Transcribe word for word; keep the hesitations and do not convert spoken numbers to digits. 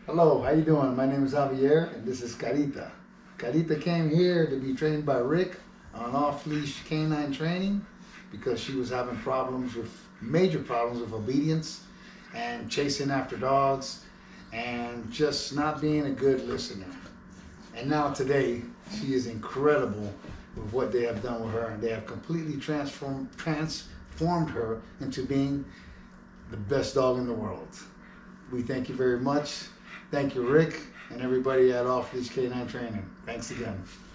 Hello, how you doing? My name is Javier, and this is Carita. Carita came here to be trained by Rick on off-leash canine training because she was having problems with, major problems with obedience and chasing after dogs and just not being a good listener. And now today, she is incredible with what they have done with her, and they have completely transformed, transformed her into being the best dog in the world. We thank you very much. Thank you, Rick, and everybody at Off Leash Canine Training. Thanks again.